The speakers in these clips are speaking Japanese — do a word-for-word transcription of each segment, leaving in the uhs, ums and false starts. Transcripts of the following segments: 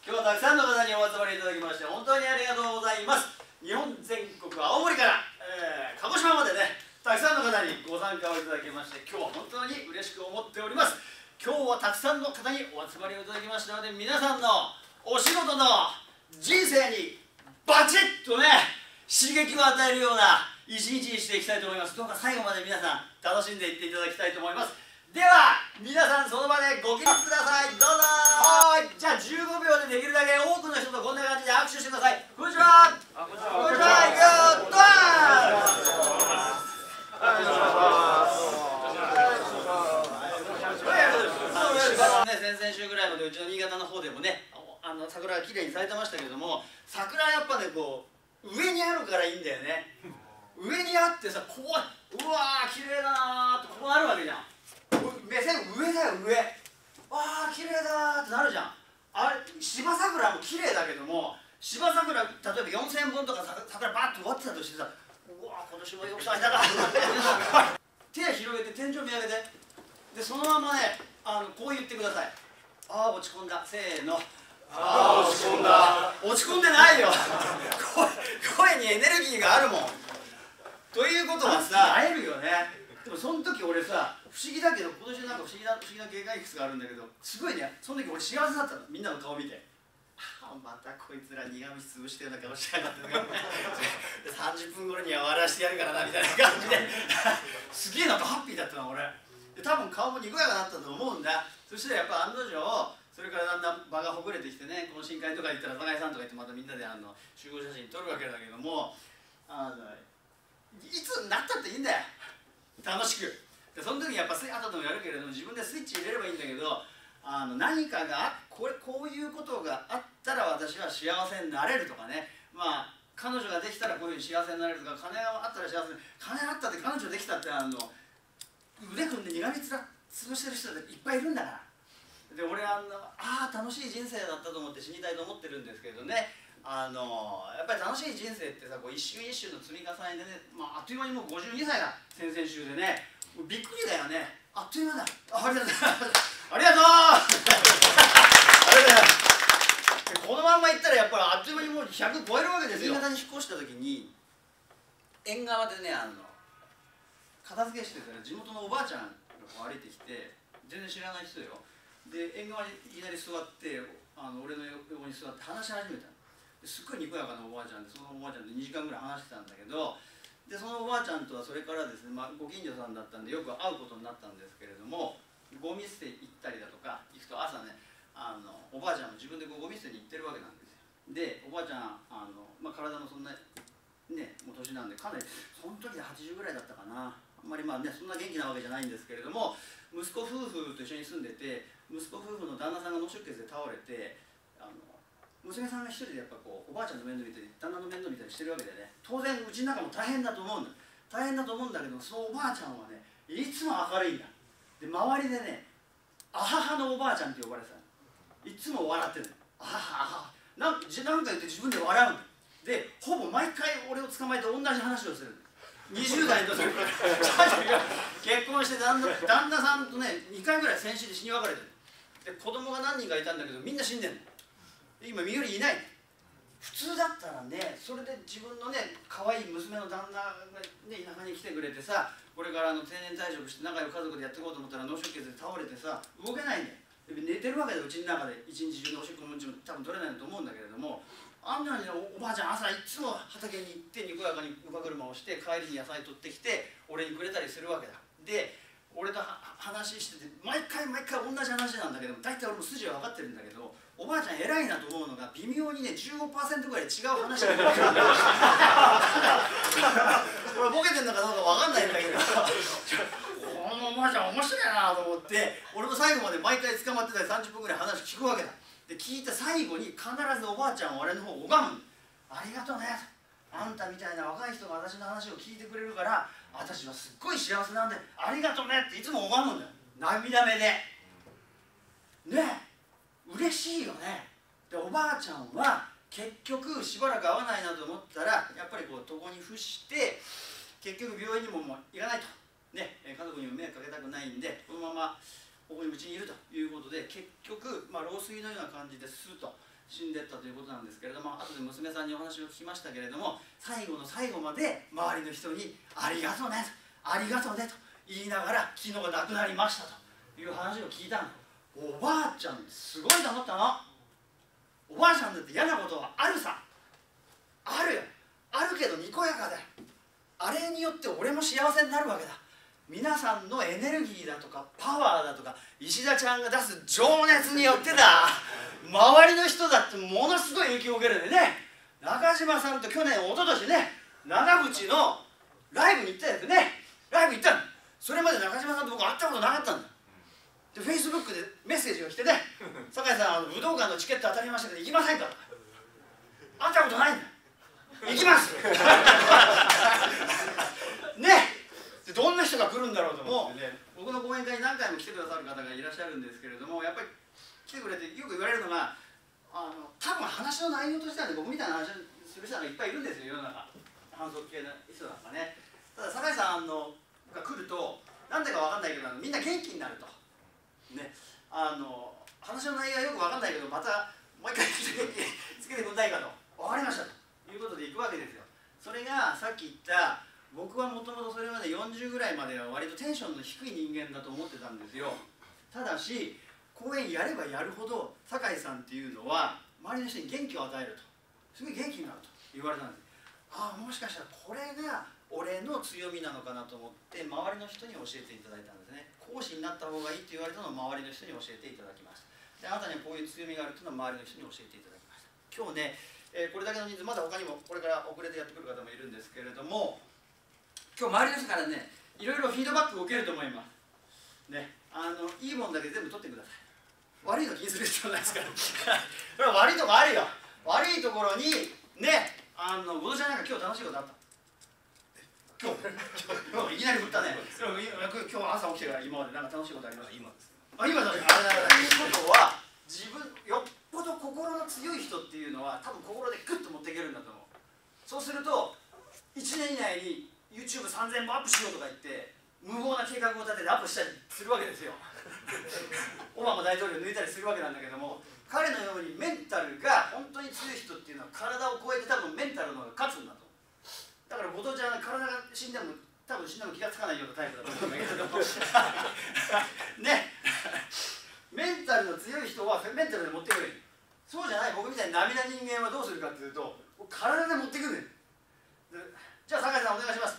今日はたくさんの方にお集まりいただきまして本当にありがとうございます。日本全国青森から、えー、鹿児島までね、たくさんの方にご参加をいただきまして今日は本当に嬉しく思っております。今日はたくさんの方にお集まりをいただきましたので、皆さんのお仕事の人生にバチッとね刺激を与えるような一日にしていきたいと思います。どうか最後まで皆さん楽しんでいっていただきたいと思います。では皆さんその場でご起立ください。どうぞ。はい、じゃあじゅうごびょうでできるだけ多くの人とこんな感じで握手してください。こんにちは。こんにちは。こんにちは。いくよ。ドアーン。ね、先々週ぐらいまでうちの新潟の方でもね、あの桜がきれいに咲いてましたけども、桜やっぱねこう上にあるからいいんだよね。上にあってさ、こううわー綺麗だなーってこうなるわけじゃん。目線上だよ上。わー綺麗だーってなるじゃん。あれ芝桜も綺麗だけども、芝桜例えばよんせんぼんとか桜バーッと終わってたとしてさ、うわー今年もよく咲いたな手広げて天井見上げて、でそのままねあのこう言ってください。あー落ち込んだ。せーの。 あー落ち込んだ。 落ち込んでないよ声にエネルギーがあるもん。ということはさ、会えるよね。でもその時俺さ不思議だけど、今年なんか不思議な不思議な経過いくつがあるんだけど、すごいねその時俺幸せだったの。みんなの顔見て、ああまたこいつら苦虫潰してるような顔しやがってさんじゅっぷんごろには笑わしてやるからなみたいな感じですげえなんかハッピーだったの俺で、多分顔もにこやかだったと思うんだ。そしたらやっぱ案の定それからだんだん場がほぐれてきてね、懇親会とか行ったら酒井さんとか言ってまたみんなであの集合写真撮るわけだけども、あのいつになったっていいんだよ楽しく。でその時にやっぱ後でもやるけれども、自分でスイッチ入れればいいんだけど、あの何かがこれこういうことがあったら私は幸せになれるとかね、まあ彼女ができたらこういうふうに幸せになれるとか、金があったら幸せに、金あったって彼女できたってあの腕組んで苦みつら潰してる人っていっぱいいるんだから。で俺あのああ楽しい人生だったと思って死にたいと思ってるんですけどね、あのやっぱり楽しい人生ってさ、こう一瞬一瞬の積み重ねでね、まあ、あっという間にもうごじゅうにさいだ先々週でね、もうびっくりだよね。あっという間だ。ありがとうありがとうありがとうこのまんまいったらやっぱりあっという間にもうひゃく超えるわけですよ。新潟に引っ越した時に縁側でねあの片付けしてたら地元のおばあちゃんがこう歩いてきて、全然知らない人よ。で縁側にいきなり座ってあの俺の横に座って話し始めたの。すっごいにこやかなおばあちゃんで、そのおばあちゃんとにじかんぐらい話してたんだけど、でそのおばあちゃんとはそれからですね、まあ、ご近所さんだったんでよく会うことになったんですけれども、ゴミ捨て行ったりだとか行くと朝ねあのおばあちゃんも自分でこうゴミ捨てに行ってるわけなんですよ。でおばあちゃんあの、まあ、体もそんなねもう年なんでかなりその時ではちじゅうぐらいだったかな。あんまりまあねそんな元気なわけじゃないんですけれども、息子夫婦と一緒に住んでて、息子夫婦の旦那さんが脳出血で倒れて、あの娘さんが一人でやっぱこうおばあちゃんの面倒見たり旦那の面倒見たりしてるわけでね、当然うちの中も大変だと思うんだ大変だと思うんだけど、そのおばあちゃんはねいつも明るいんだ。で周りでねあははのおばあちゃんって呼ばれてたの。いつも笑ってるの。あははなんかなんか言って自分で笑うんだ。でほぼ毎回俺を捕まえて同じ話をする。にじゅう代の時から結婚して旦那旦那さんとねにかいぐらい先週で死に別れてる。で子供が何人かいたんだけどみんな死んでんの。今身寄りいない。普通だったらねそれで自分のね可愛い娘の旦那がね田舎に来てくれてさ、これからあの定年退職して仲良く家族でやっていこうと思ったら脳出血で倒れてさ動けないんだよ。で寝てるわけでうちの中で一日中のおしっこもうんちも多分取れないと思うんだけれども、あんなにおばあちゃん朝いつも畑に行ってにこやかに乳母車をして帰りに野菜取ってきて俺にくれたりするわけだ。で俺と話してて毎回毎回同じ話なんだけども、大体俺も筋は分かってるんだけど、おばあちゃん偉いなと思うのが微妙にね じゅうごパーセント ぐらい違う話が出てくるんだよ俺ボケてんのかどうか分かんないんだけどこのおばあちゃん面白いなと思って、俺も最後まで毎回捕まってたりさんじゅっぷんぐらい話聞くわけだ。で聞いた最後に必ずおばあちゃんは俺の方を拝む。ありがとうね、あんたみたいな若い人が私の話を聞いてくれるから私はすっごい幸せなんでありがとうねっていつも拝むんだよ、涙目でね。嬉しいよね。でおばあちゃんは結局しばらく会わないなと思ったらやっぱりこう床に伏して結局病院にももう行かないとね、家族にも迷惑かけたくないんでこのままここにうちにいるということで、結局、まあ、老衰のような感じですると死んでったということなんですけれども、後で娘さんにお話を聞きましたけれども、最後の最後まで周りの人に「ありがとうね」と「ありがとうね」と言いながら昨日亡くなりましたという話を聞いたの。おばあちゃんすごいと思ったの。おばあちゃんだって嫌なことはあるさ、あるよ、あるけどにこやかだよ。あれによって俺も幸せになるわけだ。皆さんのエネルギーだとかパワーだとか石田ちゃんが出す情熱によってだ、周りの人だってものすごい影響を受けるんでね。中島さんと去年一昨年ね、長渕のライブに行ったやつね、ライブ行ったの。それまで中島さんと僕会ったことなかったんだ。でフェイスブックでメッセージが来てね「酒井さん、あの武道館のチケット当たりましたけど行きませんか?」会ったことないんだ。行きますね。でどんな人が来るんだろうと思ってね、僕の講演会に何回も来てくださる方がいらっしゃるんですけれども、やっぱり来てくれてよく言われるのが、あの多分話の内容としてはね、僕みたいな話をする人がいっぱいいるんですよ、世の中。反則系の人なんかね。ただ酒井さんのが来るとなんでかわかんないけど、みんな元気になるとね。あの話の内容はよくわかんないけど、またもう一回つけてくんないかと、分かりましたということで行くわけですよ。それがさっき言った、僕はもともとそれまでよんじゅうぐらいまでは割とテンションの低い人間だと思ってたんですよ。ただし講演やればやるほど酒井さんっていうのは周りの人に元気を与えると、すごい元気になると言われたんです。ああ、もしかしたらこれが俺の強みなのかなと思って周りの人に教えていただいたんですね。講師になった方がいいって言われたのを周りの人に教えていただきました。であなたにはこういう強みがあるというのは周りの人に教えていただきました。今日ね、えー、これだけの人数、まだ他にもこれから遅れてやってくる方もいるんですけれども、今日周りの人からね、いろいろフィードバックを受けると思いますね。あのいいもんだけ全部取ってください。悪いの気にする必要ないですからこれは悪いとこあるよ。悪いところにね、あの後藤ちゃんなんか今日楽しいことあった。今日今日いきなり振ったね。今日朝起きてから今までなんか楽しいことあります？今です。あ、今だね。あれだね。ということは自分よっぽど心の強い人っていうのは多分心でグッと持っていけるんだと思う。そうするといちねん以内に ユーチューブさんぜん 本アップしようとか言って無謀な計画を立ててアップしたりするわけですよオバマ大統領を抜いたりするわけなんだけども、彼のようにメンタルが本当に強い人っていうのは体を超えて多分メンタルの方が勝つんだと。だから後藤ちゃんは体が死んでも多分死んでも気がつかないようなタイプだと思うんだけれどもねメンタルの強い人はメンタルで持ってくる。そうじゃない僕みたいに涙人間はどうするかっていうと体で持ってくる。じゃあ酒井さんお願いします。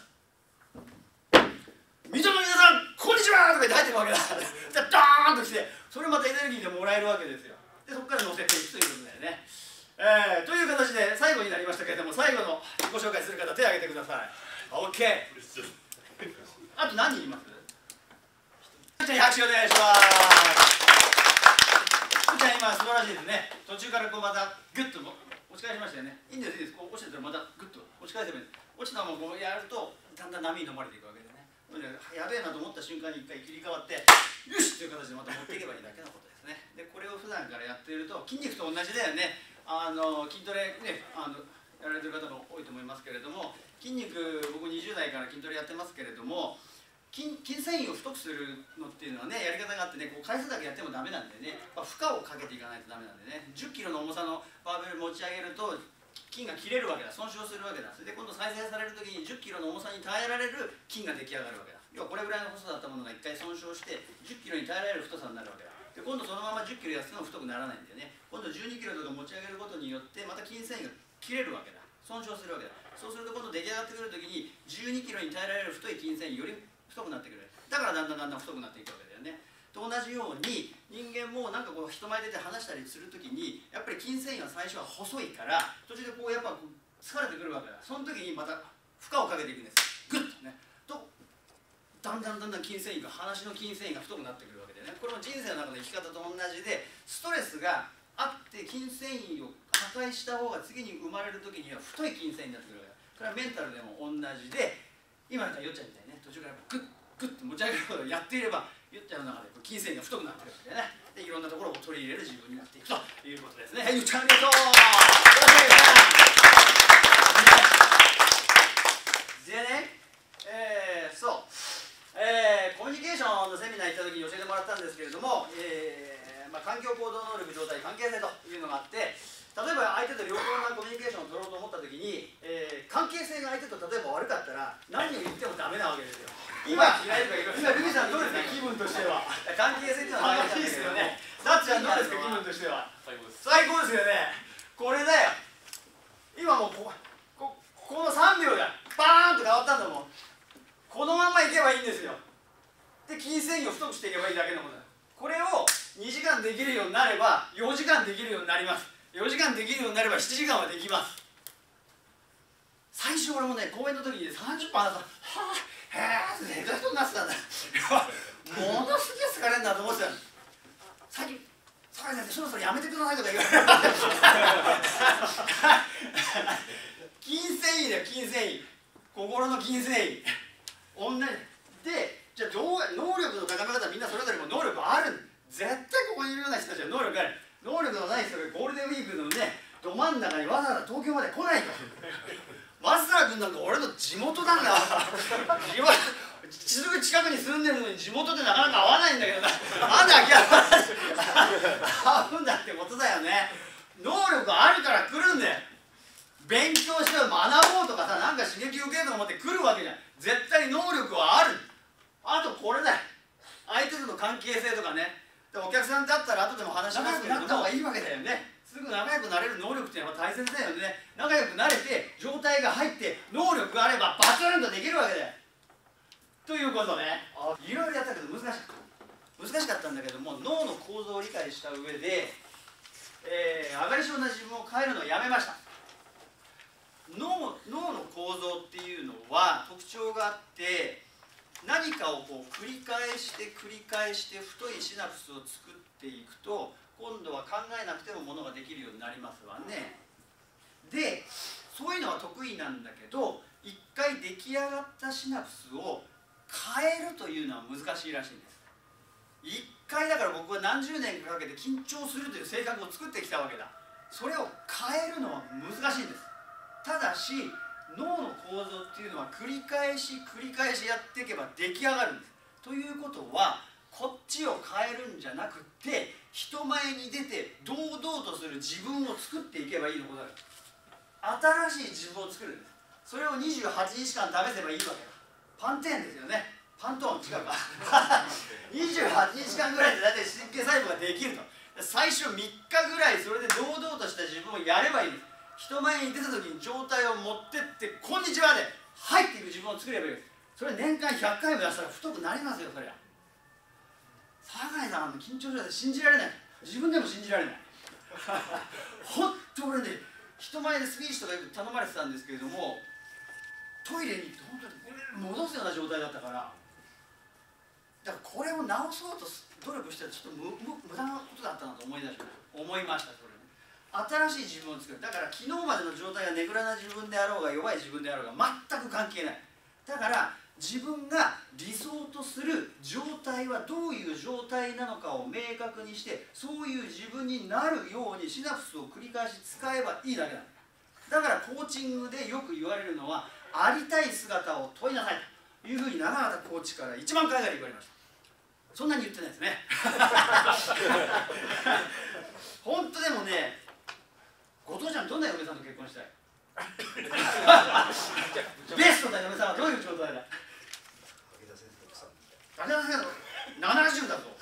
水戸の皆さんこんにちはとか言って入ってるわけだじゃあドーンと来て、それまたエネルギーでもらえるわけですよ。でそこから乗せていくということだよね。えー、という形で最後になりましたけれども、最後の自己紹介する方手を挙げてください。 OK。 あと何人います？じゃあ拍手お願いします。じゃあ今素晴らしいですね。途中からこうまたグッと持ち返しましたよね。いいんです、いいです。こう落ちてたらまたグッと持ち返せばいいです。落ちたままこうやるとだんだん波に飲まれていくわけでね。やべえなと思った瞬間に一回切り替わってよしという形でまた持っていけばいいだけのことですね。でこれを普段からやっていると筋肉と同じだよね。あの筋トレね、あのやられてる方も多いと思いますけれども、筋肉僕にじゅう代から筋トレやってますけれども、筋, 筋繊維を太くするのっていうのはね、やり方があってね、こう回数だけやってもダメなんでね、まあ、負荷をかけていかないとダメなんでね、じゅっキロの重さのバーベル持ち上げると筋が切れるわけだ、損傷するわけだ。それで今度再生される時にじゅっキロの重さに耐えられる筋が出来上がるわけだ。要はこれぐらいの細さだったものがいっかい損傷してじゅっキロに耐えられる太さになるわけだ。で今度そのままじゅっキロ痩せても太くならないんだよね。今度じゅうにキロとか持ち上げることによってまた筋繊維が切れるわけだ、損傷するわけだ。そうすると今度出来上がってくる時にじゅうにキロに耐えられる太い筋繊維より太くなってくる。だからだんだんだんだん太くなっていくわけだよね。と同じように人間もなんかこう人前で話したりする時にやっぱり筋繊維が最初は細いから途中でこうやっぱこう疲れてくるわけだ。その時にまた負荷をかけていくんです。グッとね。とだんだんだんだん筋繊維が話の筋繊維が太くなってくるわけでね。これも人生の中の生き方と同じで、ストレスがあって筋繊維を破壊した方が次に生まれる時には太い筋繊維になってくるわけだ。これはメンタルでも同じで、今言ったよっちゃんみたいにね、途中からグッグッと持ち上げることをやっていればよっちゃんの中で筋繊維が太くなってくるわけでね。でいろんなところを取り入れる自分になっていくということですね。はい、よっちゃんありがとう。でね、えー、そう、えー、コミュニケーションのセミナー行った時に教えてもらったんですけれども、えーまあ、環境行動能力状態関係性というのがあって、 例えば相手と良好なコミュニケーションを取ろうと思った時に、えー、関係性が相手と例えば悪かったら何を言ってもダメなわけですよ。今今ルミさんどうですか、気分としては。関係性っていうのは大事ですよね。さっちゃんどうですか、気分としては。最高です。最高ですよね。これだよ。今もうこここのさんびょうがバーンと変わったんだもん。このままいけばいいんですよ。で筋繊維を太くしていけばいいだけのことだ。これをにじかんできるようになればよじかんできるようになります。よじかんできるようになればしちじかんはできます。最初俺もね、公演の時にさんじゅっぷん話したはぁ、へぇーってヘトヘトになってたんだ。ものすげえ疲れるなと思ってたの。最近坂井先生そろそろやめてくださいとか言われる。筋繊維だよ、筋繊維。心の筋繊維。同じで、じゃあどう能力の高め方、みんなそれぞれも能力ある。絶対ここにいるような人たちは能力ある。能力のない人がゴールデンウィークのね、ど真ん中にわざわざ東京まで来ないと。増田君なんか俺の地元なんだ。すぐ近くに住んでるのに地元でなかなか会わないんだけどな。なんで諦めない会うんだってことだよね。能力あるから来るんだよ。勉強して学ぼうとかさ、なんか刺激受けると思って来るわけじゃん。絶対能力はある。あとこれだよ、相手との関係性とかね。でお客さんだったら後でも話しますけど、仲良くなった方がいいわけだよね。すぐ仲良くなれる能力っていうのは大切だよね。仲良くなれて状態が入って能力があればバツンとできるわけだよ。ということね、いろいろやったけど難しかった難しかったんだけども、脳の構造を理解した上で、えー、上がり症な自分を変えるのをやめました。脳, 脳の構造っていうのは特徴があって、何かをこう繰り返して繰り返して太いシナプスを作っていくと、今度は考えなくてもものができるようになりますわね。でそういうのは得意なんだけど、一回出来上がったシナプスを変えるというのは難しいらしいんです。一回だから僕は何十年かかけて緊張するという性格を作ってきたわけだ。それを変えるのは難しいんです。ただし脳の構造っていうのは繰り返し繰り返しやっていけば出来上がるんです。ということはこっちを変えるんじゃなくて、人前に出て堂々とする自分を作っていけばいいのことだ。新しい自分を作るんです。それをにじゅうはちにちかん試せばいいわけだ。パンテーンですよね。パントーン違うか。にじゅうはちにちかんぐらいで大体神経細胞ができると。最初みっかぐらいそれで堂々とした自分をやればいいんです。人前に出た時に状態を持ってって「こんにちは」で入っていく自分を作ればいいです。それ年間ひゃっかいもやったら太くなりますよ。そりゃ酒井さんの緊張状態で信じられない。自分でも信じられない。ほんと俺ね、人前でスピーチとかよく頼まれてたんですけれども、トイレに行って本当に戻すような状態だったから、だからこれを直そうと努力したらちょっと無無駄なことだったなと思い出し思いました。それ新しい自分を作る。だから昨日までの状態がねぐらな自分であろうが弱い自分であろうが全く関係ない。だから自分が理想とする状態はどういう状態なのかを明確にして、そういう自分になるようにシナプスを繰り返し使えばいいだけなんだ。だからコーチングでよく言われるのは、ありたい姿を問いなさいというふうに長畑コーチから一番海外で言われました。そんなに言ってないですね。本当でもね、後藤ちゃんどんな嫁さんと結婚したい？ベストな嫁さんはどういう状態だ？武田先生の奥さん。武田先生ななじゅうだぞ。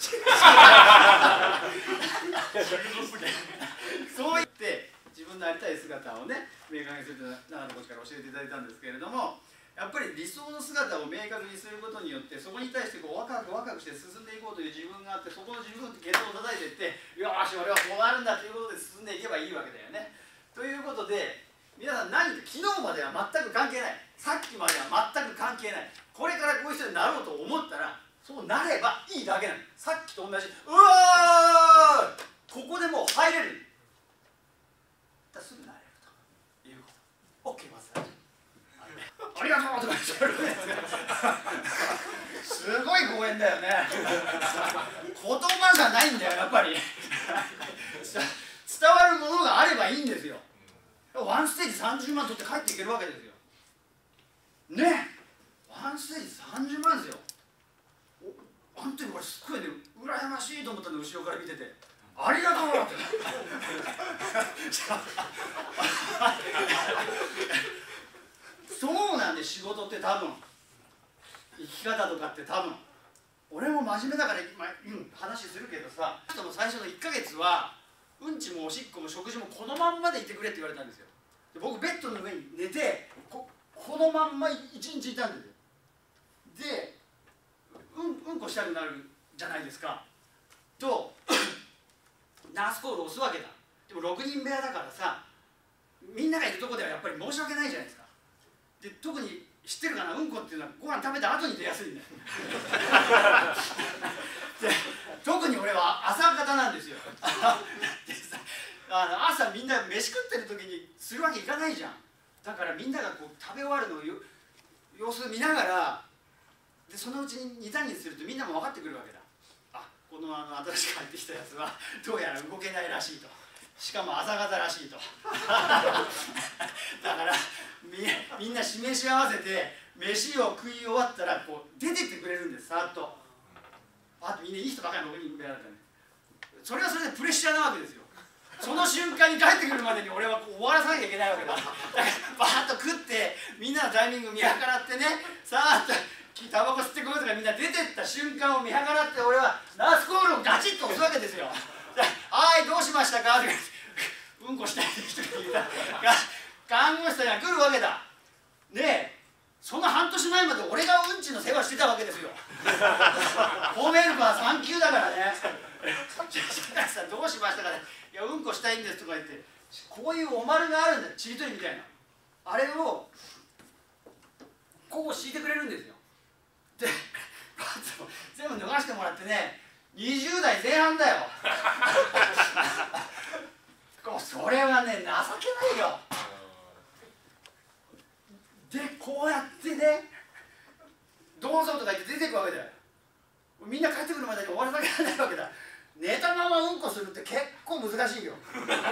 そう言って自分のありたい姿をね明確にすると長野コーチから教えていただいたんですけれども、やっぱり理想の姿を明確にすることによって、そこに対してこうワクワクワクワクして進んでいこうという自分があって、そこの自分ってケツを叩いていって、よーし俺はこうなるんだということで進んでいけばいいわけだよね。ということで皆さん、何か昨日までは全く関係ない、さっきまでは全く関係ない、これからこういう人になろうと思ったらそうなればいいだけなの。さっきと同じうわーここでもう入れるだ、すぐなれるということ。 OK ますありがとうとか言ってるんですすごい講演だよね。言葉じゃないんだよやっぱり。伝わるものがあればいいんですよ。ワンステージさんじゅうまん取って帰っていけるわけですよね。ワンステージさんじゅうまんですよ。あんたにこれすっごいね羨ましいと思ったんで、後ろから見ててありがとうってそうなんで、仕事って多分生き方とかって多分俺も真面目だから、まあうん、話するけどさ、その最初のいっかげつはうんちもおしっこも食事もこのまんまでいてくれって言われたんですよ。で僕ベッドの上に寝て こ, このまんま一日いたんですよ。で、うん、うんこしたくなるじゃないですか。とナースコール押すわけだ。でもろくにん部屋だからさ、みんながいるとこではやっぱり申し訳ないじゃないですか。で特に知ってるかな、うんこっていうのはご飯食べた後に出やすいんだよで特に俺は朝方なんですよでさ、あの朝みんな飯食ってる時にするわけいかないじゃん。だからみんながこう食べ終わるのをよ様子見ながら、でそのうちににたんにするとみんなも分かってくるわけだ。あ、このあの新しく入ってきたやつはどうやら動けないらしいと、しかも朝方らしいとだからみ, みんな示し合わせて飯を食い終わったらこう出てってくれるんです。さっとあとみんないい人ばかりのろくにん部屋だったね。それはそれでプレッシャーなわけですよ。その瞬間に帰ってくるまでに俺はこう終わらさなきゃいけないわけだ。だからバーッと食ってみんなのタイミング見計らってね、さーっとタバコ吸ってこようとかみんな出てった瞬間を見計らって、俺はナースコールをガチッと押すわけですよ。はいどうしましたかとかうんこしたい人がいた看護師さんが来るわけだ。でその半年前まで俺がうんちの世話してたわけですよホームヘルパーさん級だからねさんどうしましたかね、いやうんこしたいんですとか言って、こういうおまるがあるんだよ、ちりとりみたいな、あれをこう敷いてくれるんですよ。で全部脱がしてもらってね、にじゅうだいぜん半だよそれはね情けないよ。でこうやってねどうぞとか言って出てくわけだよ。みんな帰ってくるまでに終わらなきゃいけないわけだ。寝たままうんこするって結構難しいよ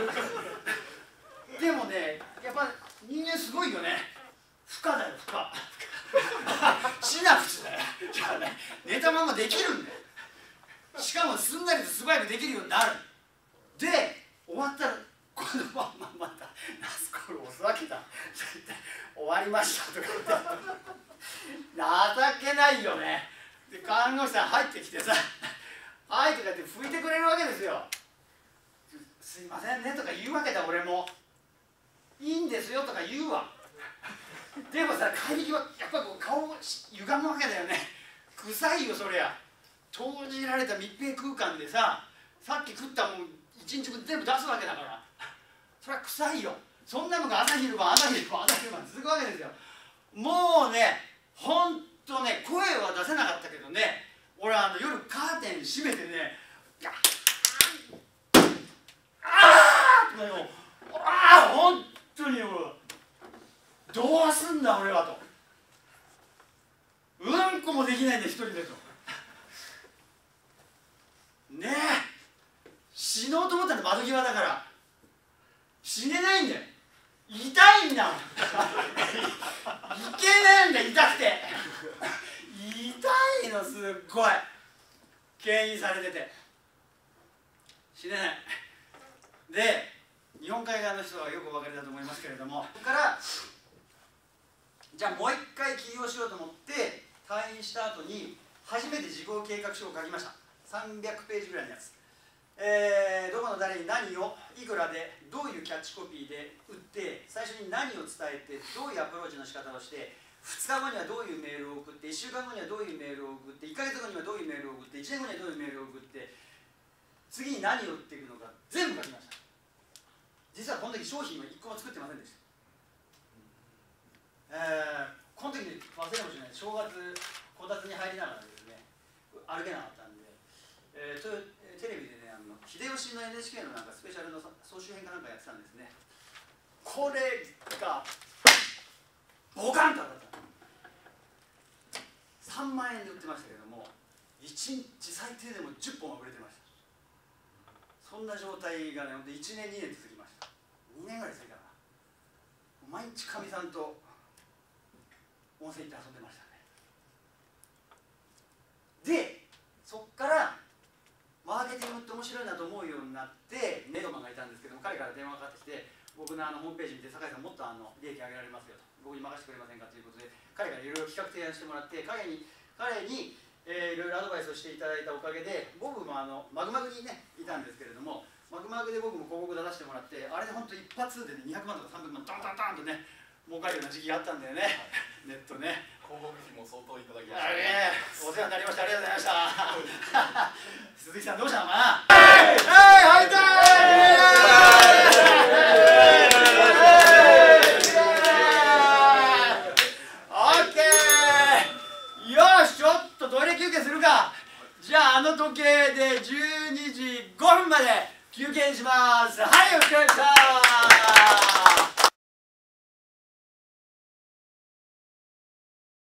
でもねやっぱ人間すごいよね。負荷だよ負荷シナプスだよ寝たままできるんだよ。しかもすんなりと素早くできるようになる。で終わったらこのまままたナースコールを押すわけだ終わりましたとか言って情けないよね。で看護師さん入ってきてさ「はい」とかって拭いてくれるわけですよ。「すいませんね」とか言うわけだ。俺も「いいんですよ」とか言うわ。でもさ帰り際やっぱこう顔が歪むわけだよね。臭いよそりゃ。閉じられた密閉空間でさ、さっき食ったもん一日分全部出すわけだからそれは臭いよ。そんなのが朝昼晩朝昼晩朝昼晩続くわけですよ。もうねほんとね声は出せなかったけどね、俺あの夜カーテン閉めてね「あー!」とかよ「ああほんとにどうすんだ俺は」と「うんこもできないんだ一人で」とねえ死のうと思ったら窓際だから死ねないんだよ。痛いんだもんいけないんだ痛くて痛いのすっごい牽引されてて死ねない。で日本海側の人はよくお分かりだと思いますけれども、ここからじゃあもう一回起業しようと思って退院した後に初めて事業計画書を書きました。さんびゃくページぐらいのやつ。えー、どこの誰に何をいくらでどういうキャッチコピーで売って最初に何を伝えてどういうアプローチの仕方をしてふつかごにはどういうメールを送っていっしゅうかんごにはどういうメールを送っていっかげつごにはどういうメールを送っていちねんごにはどういうメールを送って次に何を売っていくのか全部書きました。実はこの時商品はいっこも作ってませんでした。えー、この時に忘れもしれない正月こたつに入りながらですね歩けなかったんで、えー、とテレビでねあの秀吉の エヌエイチケー のなんかスペシャルの総集編かなんかやってたんですね。これがボカンと当たったさんまんえんで売ってましたけどもいちにち最低でもじゅっぽんは売れてました。そんな状態がねほんといちねんにねん続きました。にねんぐらい続いたかな。毎日かみさんと温泉行って遊んでましたね。でそっからマーケティングって面白いなと思うようになってメドマンがいたんですけども、彼から電話がかかってきて僕のあのホームページ見て酒井さんもっとあの利益上げられますよと僕に任せてくれませんかということで彼がいろいろ企画提案してもらって彼に彼に、えー、いろいろアドバイスをしていただいたおかげで僕もあのマグマグにねいたんですけれどもマグマグで僕も広告出させてもらってあれで本当一発でねにひゃくまんとかさんびゃくまんドンドンドンとね儲かるような時期があったんだよねネットね広告費も相当いただきまあしたれねお世話になりましたありがとうございました鈴木さんどうしたのかなはいはいオッケーよしちょっとトイレ休憩するかじゃああの時計でじゅうにじごふんまで休憩にしますはいお疲れ様でした